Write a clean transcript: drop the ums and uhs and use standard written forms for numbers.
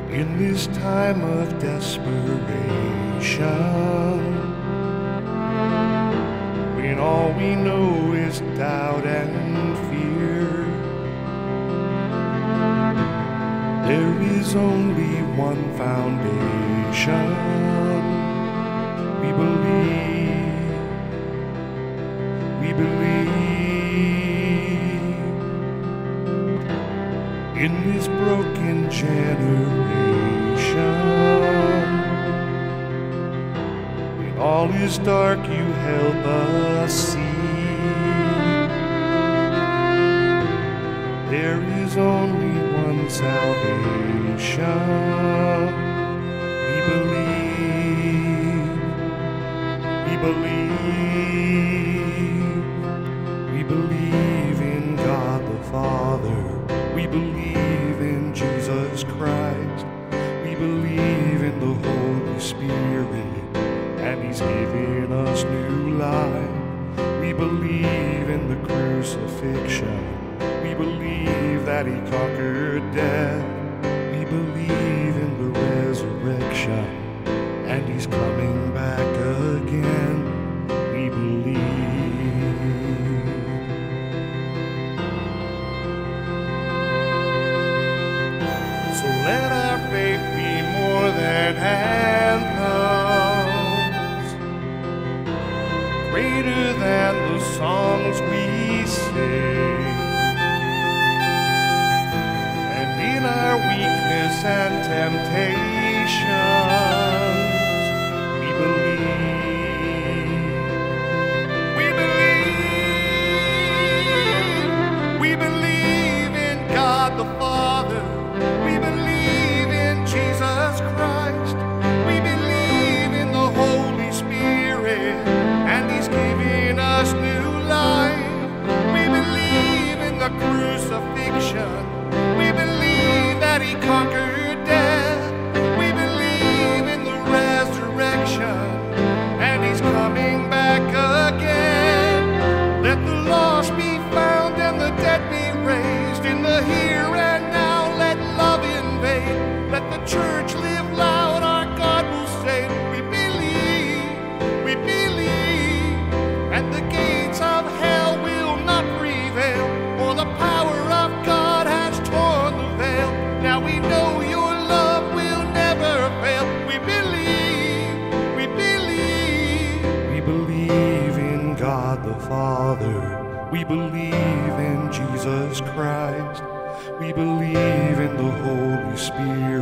In this time of desperation, when all we know is doubt and fear, there is only one foundation. We believe, we believe. In this broken generation, when all is dark, you help us see. There is only one salvation. We believe, we believe, we believe in God the Father. We believe in Jesus Christ. We believe in the Holy Spirit, and He's given us new life. We believe in the crucifixion. We believe that He conquered death. We believe in the resurrection, and He's coming back again. We believe. So let our faith be more than anthems, greater than the songs we sing. And in our weakness and temptations, we believe. We believe. We believe in God the Father. We believe in Jesus Christ. We believe in the Holy Spirit, and He's giving us new life. We believe in the crucifixion. We believe that He conquered death. We believe in the resurrection, and He's coming back again. Let the lost be found and the dead be raised in the here and now. Let love invade. Let the church live loud. Our God will save. We believe, and the gates of hell will not prevail, for the power of God has torn the veil. Now we know your love will never fail. We believe, we believe. We believe in God the Father. We believe in Jesus Christ. We believe in the Holy Spirit.